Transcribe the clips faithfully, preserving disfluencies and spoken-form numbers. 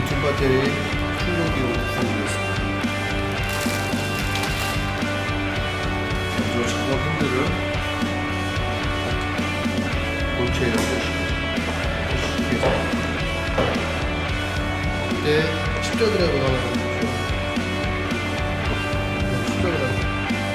리튬 배터리 충전기로 구성되었습니다. 먼저 작업 핸들을 본체에 넣으시고 이때 십자기라고 하는 거죠. 십자기라고.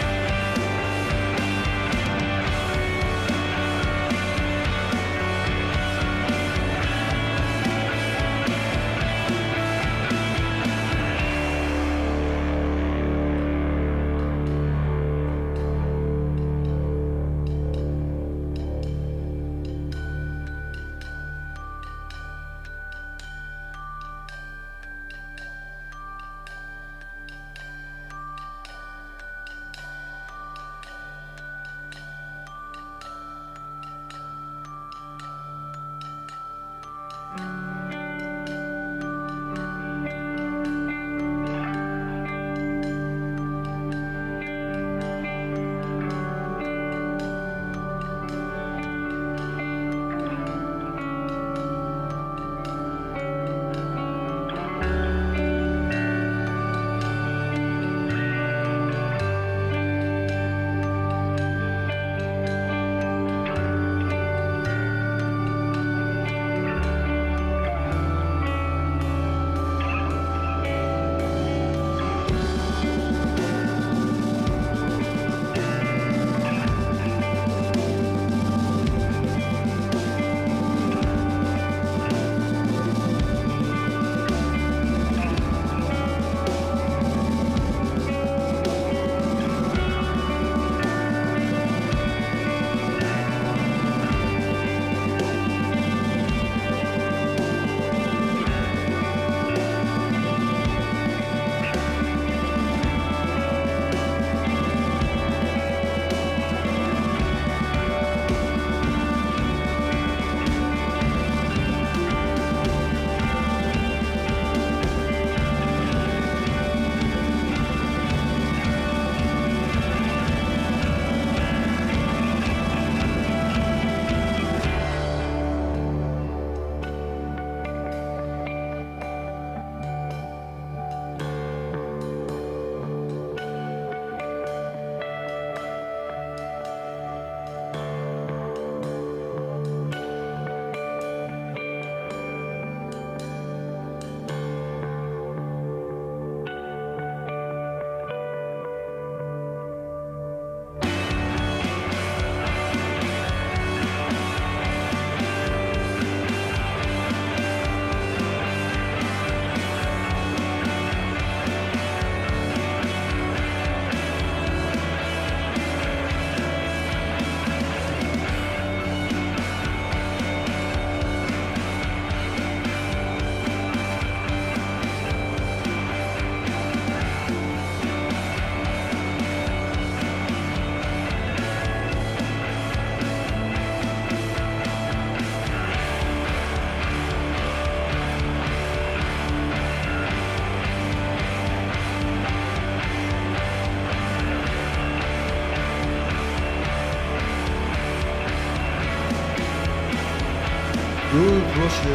이 브러쉬를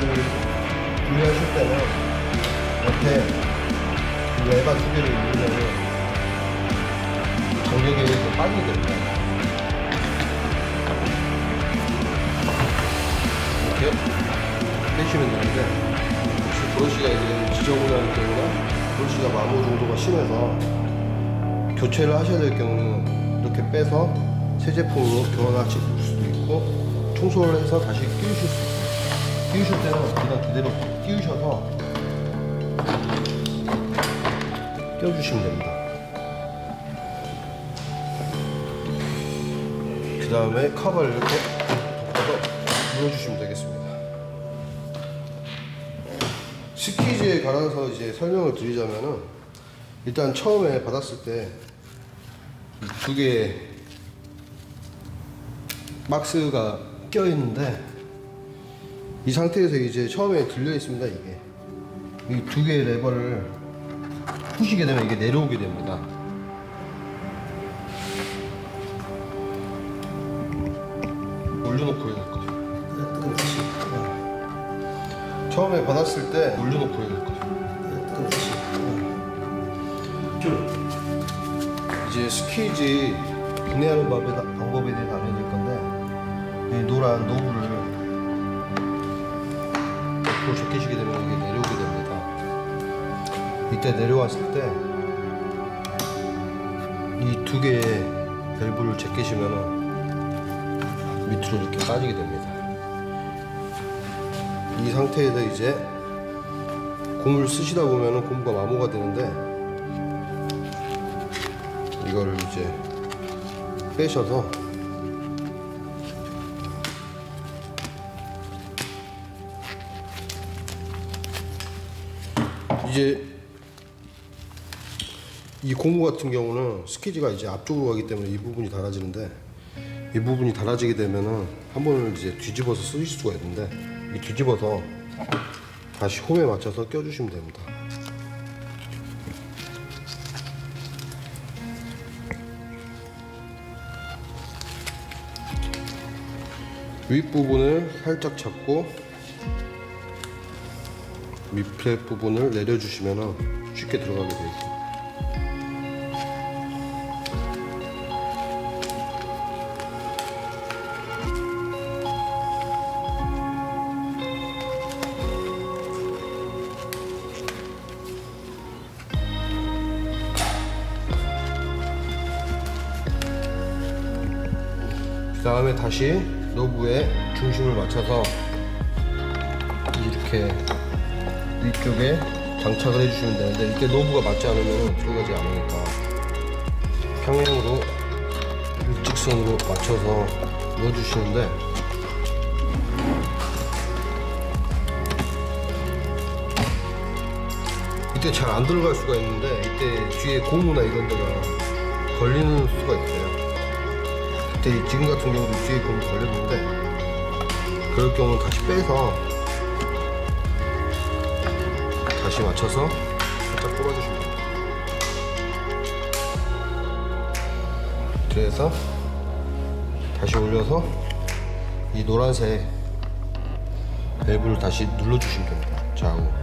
분리하실 때는 옆에 레바 두 개를 누르면 정력에 의해서 빠지게 됩니다. 이렇게 빼시면 되는데, 혹시 브러쉬가 이제 지저분할 경우나 브러쉬가 마모 정도가 심해서 교체를 하셔야 될 경우는 이렇게 빼서 새 제품으로 교환하실 수도 있고, 청소를 해서 다시 끼우실 수 있어요. 끼우실 때는 그냥 그대로 끼우셔서 껴주시면 됩니다. 그 다음에 커버를 이렇게 덮어서 눌러주시면 되겠습니다. 스키즈에 관해서 이제 설명을 드리자면은, 일단 처음에 받았을 때 두 개의 박스가 껴 있는데, 이 상태에서 이제 처음에 들려 있습니다. 이게 이 두 개의 레버를 푸시게 되면 이게 내려오게 됩니다. 올려놓고 해야 될 거예요. 처음에 받았을 때 올려놓고 해야 될 거예요. 스퀴즈 분해하는 방법에 대해서 알려드릴 건데, 이 노란 노브를 옆으로 제끼시게 되면 이게 내려오게 됩니다. 이때 내려왔을 때 이 두 개의 밸브를 제끼시면 밑으로 이렇게 빠지게 됩니다. 이 상태에서 이제 고무를 쓰시다 보면 고무가 마모가 되는데, 이거를 이제 빼셔서 이제 이 고무 같은 경우는 스퀴즈가 이제 앞쪽으로 가기 때문에 이 부분이 닳아지는데, 이 부분이 닳아지게 되면은 한 번을 이제 뒤집어서 쓰실 수가 있는데, 이 뒤집어서 다시 홈에 맞춰서 껴주시면 됩니다. 윗부분을 살짝 잡고 밑에 부분을 내려주시면 쉽게 들어가게 되어 있습니다. 그 다음에 다시 노브에 중심을 맞춰서 이렇게 위쪽에 장착을 해주시면 되는데, 이때 노브가 맞지 않으면 들어가지 않으니까 평행으로 일직선으로 맞춰서 넣어주시는데, 이때 잘 안 들어갈 수가 있는데, 이때 뒤에 고무나 이런 데가 걸리는 수가 있어요. 그때 지금 같은 경우도 뒤에 고무 걸렸는데, 그럴 경우는 다시 빼서 다시 맞춰서 살짝 뽑아주시면 됩니다. 그래서 다시 올려서 이 노란색 밸브를 다시 눌러주시면 됩니다. 좌우.